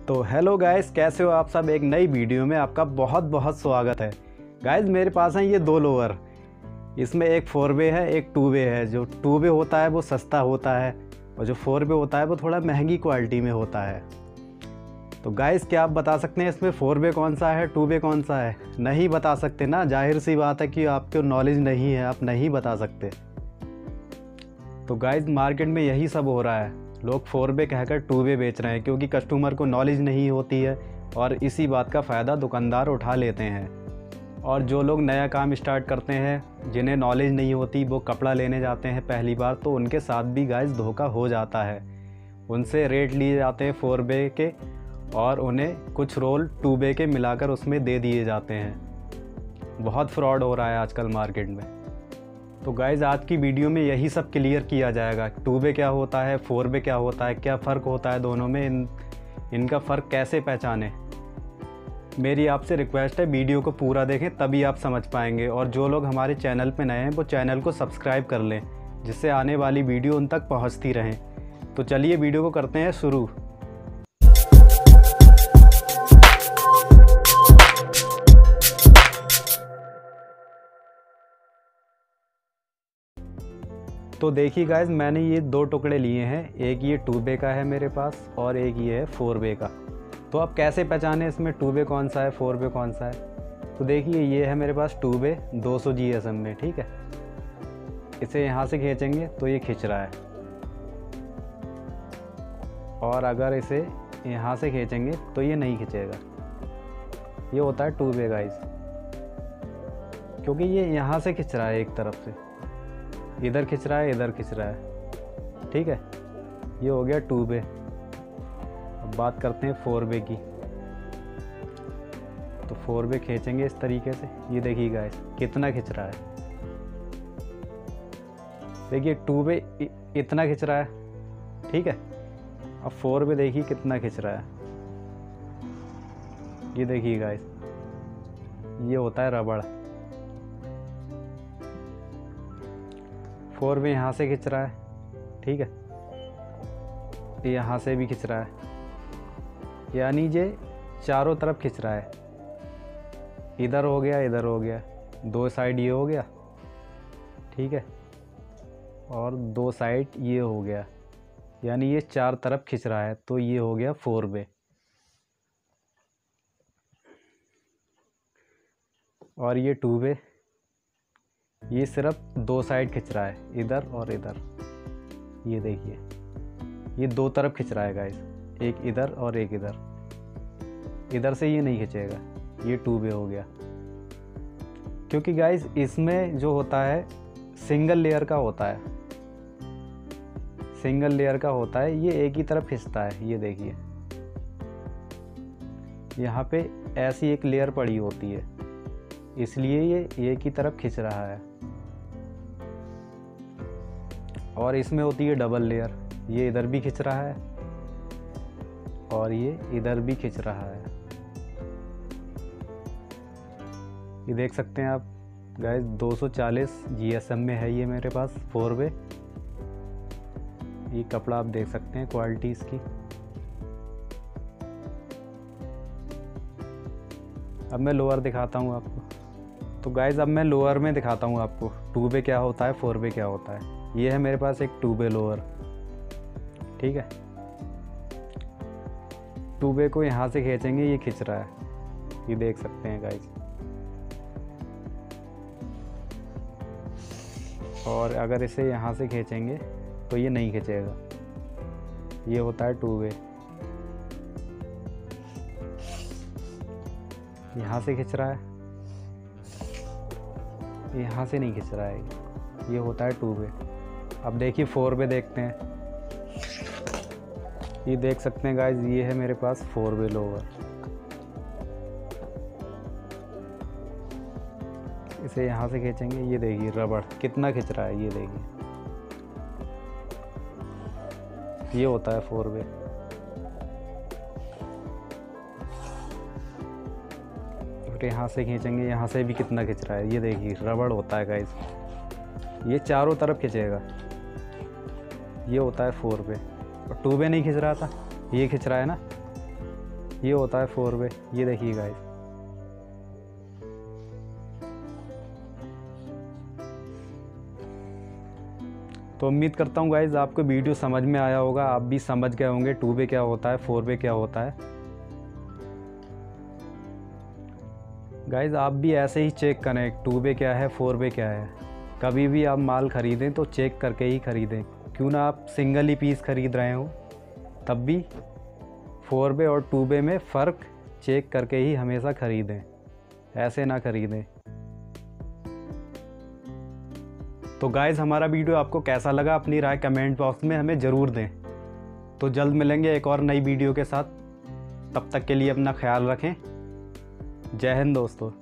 तो hello guys, कैसे हो आप सब। एक नई वीडियो में आपका बहुत बहुत स्वागत है। गाइस मेरे पास हैं ये दो लोअर। इसमें एक 4 वे है, एक 2 वे है। जो 2 वे होता है वो सस्ता होता है और जो 4 वे होता है वो थोड़ा महंगी क्वालिटी में होता है। तो गाइस क्या आप बता सकते हैं इसमें 4 वे कौन सा है, 2 वे कौन सा है? नहीं बता सकते ना, जाहिर सी बात है कि आपको नॉलेज नहीं है, आप नहीं बता सकते। तो गाइस मार्केट में यही सब हो रहा है, लोग 4 वे कहकर 2 वे बेच रहे हैं क्योंकि कस्टमर को नॉलेज नहीं होती है और इसी बात का फ़ायदा दुकानदार उठा लेते हैं। और जो लोग नया काम स्टार्ट करते हैं, जिन्हें नॉलेज नहीं होती, वो कपड़ा लेने जाते हैं पहली बार, तो उनके साथ भी गाइस धोखा हो जाता है। उनसे रेट लिए जाते हैं 4 वे के और उन्हें कुछ रोल 2 वे के मिलाकर उसमें दे दिए जाते हैं। बहुत फ्रॉड हो रहा है आजकल मार्केट में। तो गाइज़ आज की वीडियो में यही सब क्लियर किया जाएगा। 2 वे क्या होता है, 4 वे क्या होता है, क्या फ़र्क होता है दोनों में, इनका फ़र्क कैसे पहचानें। मेरी आपसे रिक्वेस्ट है वीडियो को पूरा देखें, तभी आप समझ पाएंगे। और जो लोग हमारे चैनल पे नए हैं वो चैनल को सब्सक्राइब कर लें, जिससे आने वाली वीडियो उन तक पहुंचती रहें। तो चलिए वीडियो को करते हैं शुरू। तो देखिए गाइज, मैंने ये दो टुकड़े लिए हैं, एक ये 2 वे का है मेरे पास और एक ये है 4 वे का। तो आप कैसे पहचानें इसमें 2 वे कौन सा है, 4 वे कौन सा है? तो देखिए ये है मेरे पास 2 वे 200 GSM में, ठीक है। इसे यहाँ से खींचेंगे तो ये खिंच रहा है, और अगर इसे यहाँ से खींचेंगे तो ये नहीं खिंचेगा। ये होता है 2 वे गाइज, क्योंकि ये यहाँ से खिंच रहा है, एक तरफ से इधर खिंच रहा है, इधर खिंच रहा है, ठीक है। ये हो गया 2 वे। अब बात करते हैं 4 वे की। तो 4 वे खींचेंगे इस तरीके से, ये देखिए गाइस कितना खिंच रहा है। देखिए 2 वे इतना खिंच रहा है, ठीक है। अब 4 वे देखिए कितना खिंच रहा है। ये देखिए गाइस, ये होता है रबड़। 4 वे यहाँ से खिंच रहा है, ठीक है। यहाँ से भी खिंच रहा है, यानी ये चारों तरफ खिंच रहा है। इधर हो गया, इधर हो गया, दो साइड ये हो गया, ठीक है, और दो साइड ये हो गया, यानी ये 4 तरफ खिंच रहा है। तो ये हो गया 4 वे। और ये 2 वे, ये सिर्फ 2 साइड खिंच रहा है, इधर और इधर। ये देखिए ये 2 तरफ खिंच रहा है गाइस, एक इधर और एक इधर। इधर से ये नहीं खिंचेगा, ये 2 वे हो गया। क्योंकि गाइस इसमें जो होता है सिंगल लेयर का होता है, सिंगल लेयर का होता है, ये एक ही तरफ खिंचता है। ये देखिए यहाँ पे ऐसी एक लेयर पड़ी होती है, इसलिए ये एक ही तरफ खिंच रहा है। और इसमें होती है डबल लेयर, ये इधर भी खिंच रहा है और ये इधर भी खिंच रहा है। ये देख सकते हैं आप गाइस, 240 GSM में है ये मेरे पास 4 वे। ये कपड़ा आप देख सकते हैं, क्वालिटी इसकी। अब मैं लोअर दिखाता हूँ आपको। तो गाइस अब मैं लोअर में दिखाता हूँ आपको 2 वे क्या होता है, 4 वे क्या होता है। ये है मेरे पास एक 2 वे लोअर, ठीक है। 2 वे को यहाँ से खींचेंगे, ये खिंच रहा है, ये देख सकते हैं गाइस। और अगर इसे यहाँ से खींचेंगे तो ये नहीं खिंचेगा। ये होता है 2 वे। यहाँ से खिंच रहा है, यहाँ से नहीं खिंच रहा है, ये होता है 2 वे। अब देखिए 4 वे देखते हैं। ये देख सकते हैं गाइस, ये है मेरे पास 4 वे लोअर। इसे यहाँ से खींचेंगे, ये देखिए रबड़ कितना खिंच रहा है, ये देखिए। ये होता है 4 वे। और यहाँ से खींचेंगे, यहाँ से भी कितना खिंच रहा है, ये देखिए रबड़ होता है गाइस। ये चारों तरफ खिंचेगा, ये होता है 4 वे। और 2 वे नहीं खिंच रहा था, ये खिंच रहा है ना, ये होता है 4 वे। ये देखिए गाइस, तो उम्मीद करता हूँ गाइस आपको वीडियो समझ में आया होगा, आप भी समझ गए होंगे 2 वे क्या होता है, 4 वे क्या होता है। गाइस आप भी ऐसे ही चेक करें 2 वे क्या है, 4 वे क्या है। कभी भी आप माल ख़रीदें तो चेक करके ही ख़रीदें, क्यों ना आप सिंगल ही पीस ख़रीद रहे हो, तब भी 4 वे और 2 वे में फ़र्क चेक करके ही हमेशा ख़रीदें, ऐसे ना ख़रीदें। तो गाइज़ हमारा वीडियो आपको कैसा लगा अपनी राय कमेंट बॉक्स में हमें ज़रूर दें। तो जल्द मिलेंगे एक और नई वीडियो के साथ, तब तक के लिए अपना ख्याल रखें। जय हिंद दोस्तों।